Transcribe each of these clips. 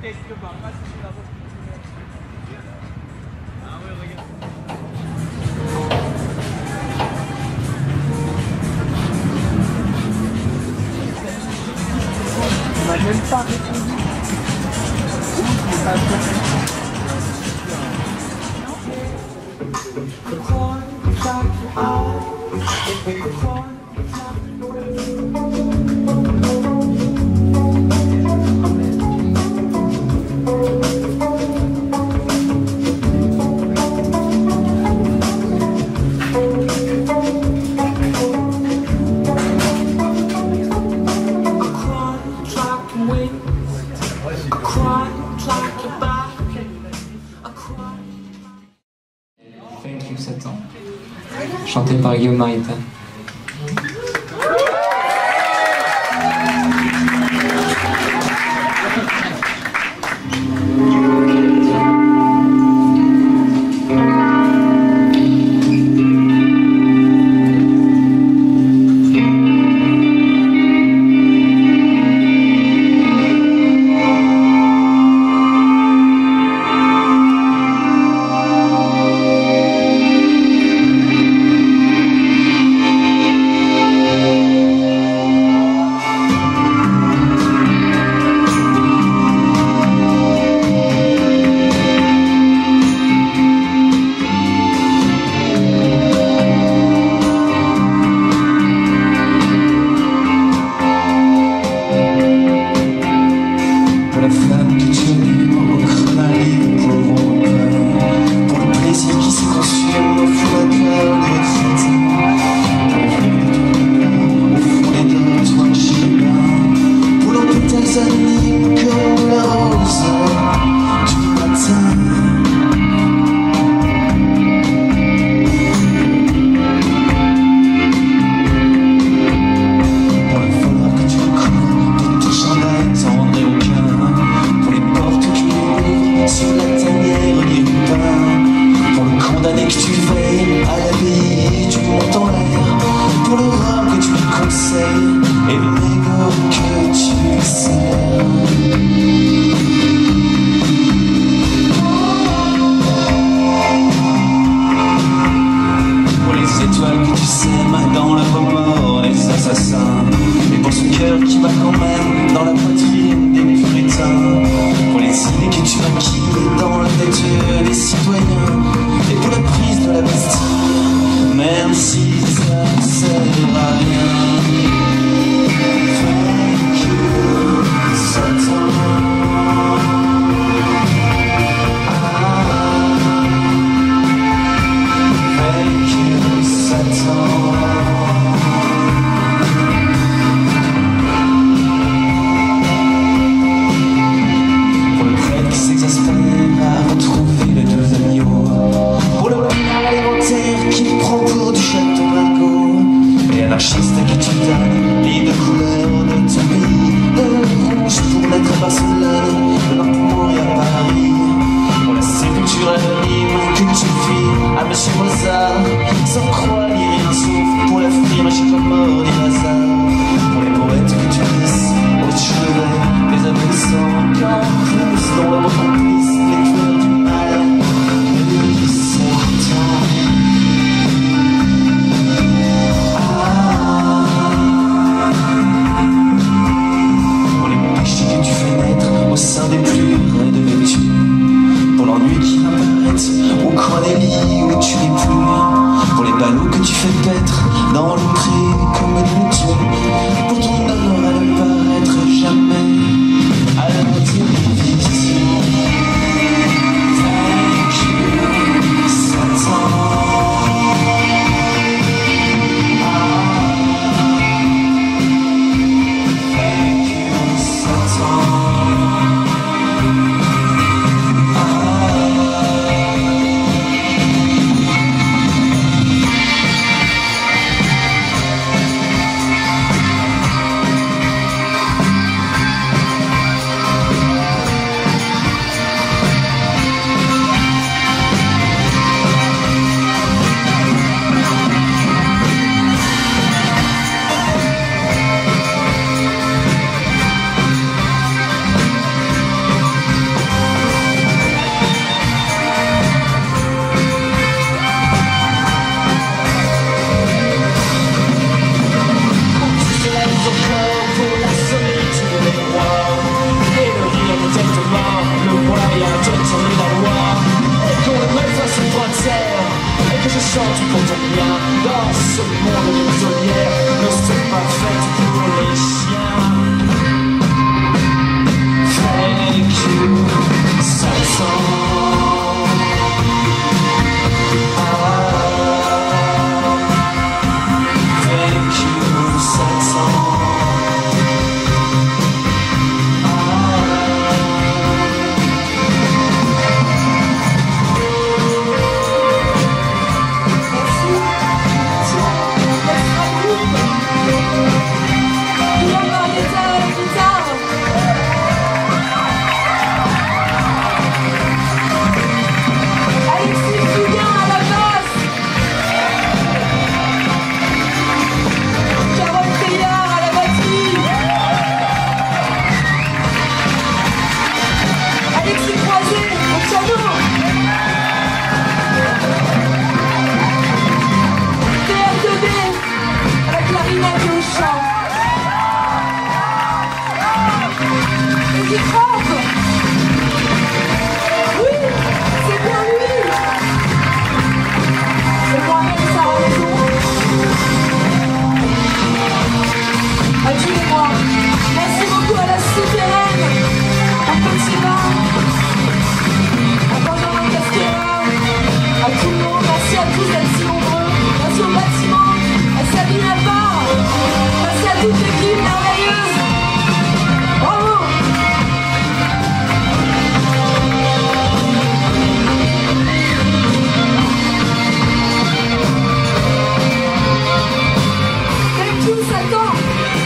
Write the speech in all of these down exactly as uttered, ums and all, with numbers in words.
quelque part, pas si je ah ouais, regarde. On n'a même pas répondu. C'est pas Thank you, sept ans. Chanté par Guillaume Maritain. Dans le remords, les assassins, et pour ce cœur qui bat quand même dans la poitrine des puritains, pour les idées que tu acquis dans la tête des citoyens, et pour la prise de la Bastille, même si ça ne sert à rien. Thank you, Satan. Anarchiste qui tu donnes les deux couleurs de ton pays, le rouge pour naître à Barcelone, le noir pour mourir à Paris, pour la sépulture anonyme que tu fis à Monsieur Mozart, sans croix ni rien sauf pour la firme à chaque mort des hasards, pour les poètes que tu lisses au chevet, les adolescents qui en poussent dans leur complice, les tueurs du mal, les certains. Au sein des plus raides vertus, pour l'ennui qui apparaît au coin des lits où tu n'es plus, pour les ballots que tu fais paître dans le pré comme des qui trempe. Oui, c'est bien lui. C'est moi-même, Sarah Maison. À tous les mois. Merci beaucoup à la souterraine, à Petit Bain, à Benjamin Casquera, à tout le monde. Merci à tous d'être si nombreux. Merci au bâtiment, à Sabine Lapart. Merci à toute l'équipe merveilleuse. Bravo. Thank you, Satan.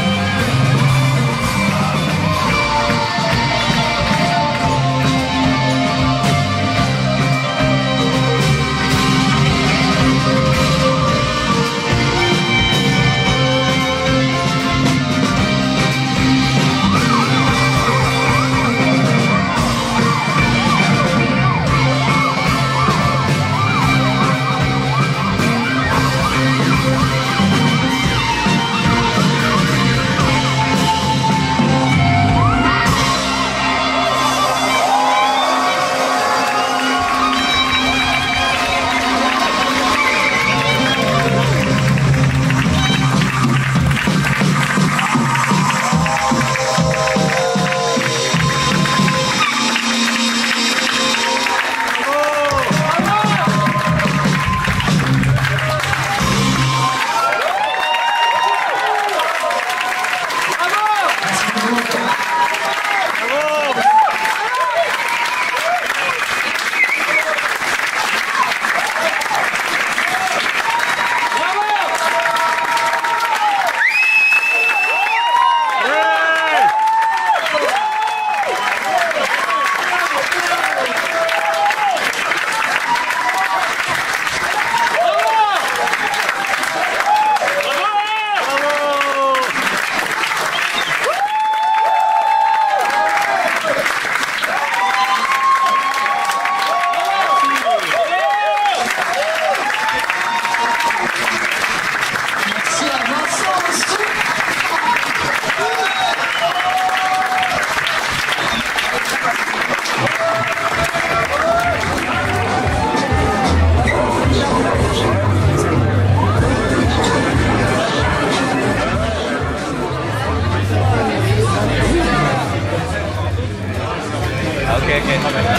Ok, ok, très bien.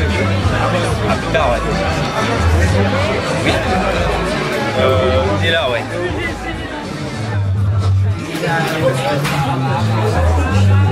À plus tard, ouais. Oui. Euh, il est là, ouais.